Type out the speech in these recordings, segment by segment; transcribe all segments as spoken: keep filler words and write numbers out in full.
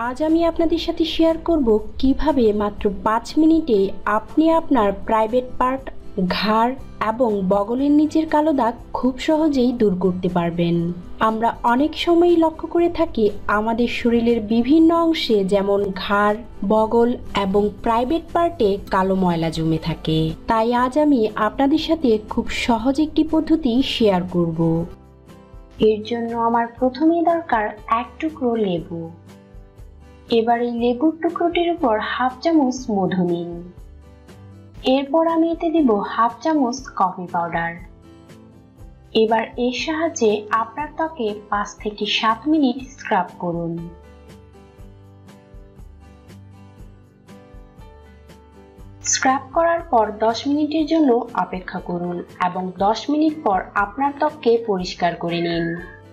আজ আমি আপনাদের সাথে শেয়ার করব কিভাবে মাত্র পাঁচ মিনিটে আপনি আপনার প্রাইভেট পার্ট, ঘাড় এবং বগলের নিচের কালো দাগ খুব সহজেই দূর করতে পারবেন। আমরা অনেক সময়ই লক্ষ্য করে থাকি আমাদের শরীরের বিভিন্ন অংশে যেমন ঘাড়, বগল এবং প্রাইভেট পার্টে কালো ময়লা জমে থাকে। তাই আজ আমি আপনাদের সাথে খুব সহজ একটি পদ্ধতি শেয়ার করব। এর জন্য আমার প্রথমেই দরকার এক টুকরো লেবু। এবার এই লেবুর টুকরোটির উপর হাফ চামচ মধু নিন। এরপর আমি এতে দেব হাফ চামচ কফি পাউডার। এবার এর সাহায্যে আপনার ত্বকে পাঁচ থেকে সাত মিনিট স্ক্রাব করুন। স্ক্রাব করার পর দশ মিনিটের জন্য অপেক্ষা করুন এবং দশ মিনিট পর আপনার ত্বককে পরিষ্কার করে নিন।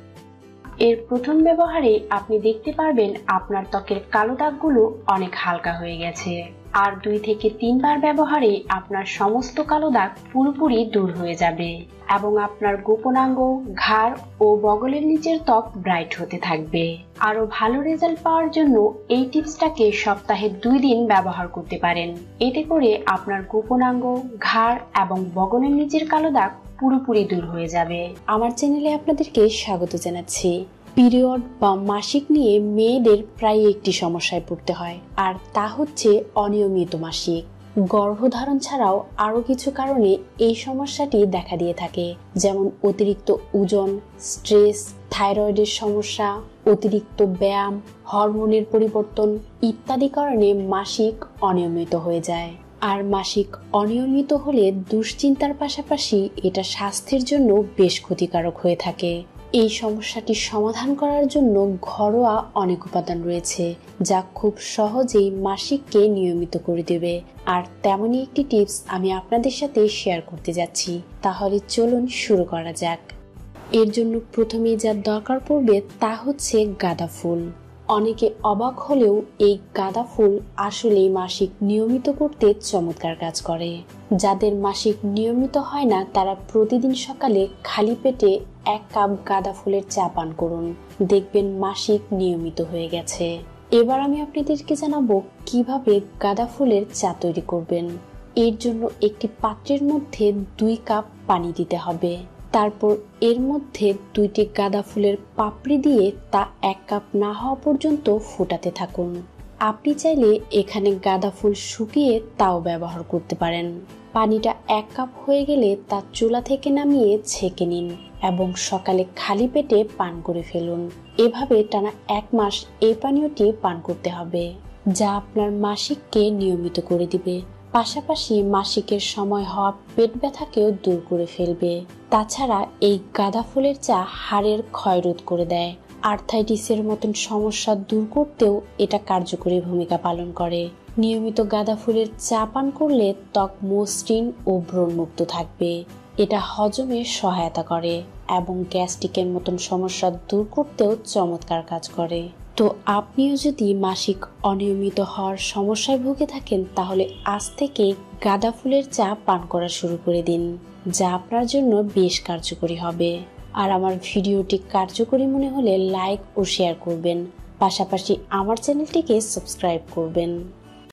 এর প্রথম ব্যবহারে আপনি দেখতে পারবেন আপনার ত্বকের কালো দাগগুলো অনেক হালকা হয়ে গেছে, আর দুই থেকে তিনবার ব্যবহারে আপনার সমস্ত কালো দাগ পুরোপুরি দূর হয়ে যাবে এবং আপনার গোপনাঙ্গ, ঘাড় ও বগলের নিচের ত্বক ব্রাইট হতে থাকবে। আরো ভালো রেজাল্ট পাওয়ার জন্য এই টিপসটাকে সপ্তাহে দুই দিন ব্যবহার করতে পারেন। এতে করে আপনার গোপনাঙ্গ, ঘাড় এবং বগলের নিচের কালো দাগ পুরোপুরি দূর হয়ে যাবে। আমার চ্যানেলে আপনাদেরকে স্বাগত জানাচ্ছি। পিরিয়ড বা মাসিক নিয়ে মেয়েদের প্রায় একটি সমস্যায় পড়তে হয়, আর তা হচ্ছে অনিয়মিত মাসিক। গর্ভধারণ ছাড়াও আরো কিছু কারণে এই সমস্যাটি দেখা দিয়ে থাকে, যেমন অতিরিক্ত ওজন, স্ট্রেস, থাইরয়েডের সমস্যা, অতিরিক্ত ব্যায়াম, হরমোনের পরিবর্তন ইত্যাদি কারণে মাসিক অনিয়মিত হয়ে যায়। আর মাসিক অনিয়মিত হলে দুশ্চিন্তার পাশাপাশি এটা স্বাস্থ্যের জন্য বেশ ক্ষতিকারক হয়ে থাকে। এই সমস্যাটি সমাধান করার জন্য ঘরোয়া অনেক উপাদান রয়েছে, যা খুব সহজেই মাসিককে নিয়মিত করে দেবে। আর তেমনই একটি টিপস আমি আপনাদের সাথে শেয়ার করতে যাচ্ছি। তাহলে চলুন শুরু করা যাক। এর জন্য প্রথমেই যা দরকার পড়বে তা হচ্ছে গাঁদা ফুল। অনেকে অবাক হলেও এই গাঁদা ফুল আসলেই মাসিক নিয়মিত করতে চমৎকার কাজ করে। যাদের মাসিক নিয়মিত হয় না তারা প্রতিদিন সকালে খালি পেটে এক কাপ গাঁদা ফুলের চা পান করুন, দেখবেন মাসিক নিয়মিত হয়ে গেছে। এবার আমি আপনাদেরকে জানাবো কিভাবে গাঁদা ফুলের চা তৈরি করবেন। এর জন্য একটি পাত্রের মধ্যে দুই কাপ পানি দিতে হবে। তারপর এর মধ্যে দুইটি গাঁদা ফুলের পাপড়ি দিয়ে তা এক কাপ না হওয়া পর্যন্ত ফোটাতে থাকুন। আপনি চাইলে এখানে গাঁদা ফুল শুকিয়ে তাও ব্যবহার করতে পারেন। পানিটা এক কাপ হয়ে গেলে তা চুলা থেকে নামিয়ে ছেঁকে নিন এবং সকালে খালি পেটে পান করে ফেলুন। এভাবে টানা এক মাস এই পানীয়টি পান করতে হবে, যা আপনার মাসিককে নিয়মিত করে দিবে। পাশাপাশি মাসিকের সময় হওয়া পেট ব্যথাকেও দূর করে ফেলবে। তাছাড়া এই গাঁদা ফুলের চা হাড়ের ক্ষয় রোধ করে দেয়। আর্থাইটিসের মতন সমস্যা দূর করতেও এটা কার্যকরী ভূমিকা পালন করে। নিয়মিত গাঁদা ফুলের চা পান করলে ত্বক মসৃণ ও ব্রণমুক্ত থাকবে। এটা হজমে সহায়তা করে এবং গ্যাস্ট্রিকের মতন সমস্যা দূর করতেও চমৎকার কাজ করে। তো আপনিও যদি মাসিক অনিয়মিত হওয়ার সমস্যায় ভুগে থাকেন তাহলে আজ থেকে গাঁদা ফুলের চা পান করা শুরু করে দিন, যা আপনার জন্য বেশ কার্যকরী হবে। আর আমার ভিডিওটি কার্যকরী মনে হলে লাইক ও শেয়ার করবেন, পাশাপাশি আমার চ্যানেলটিকে সাবস্ক্রাইব করবেন।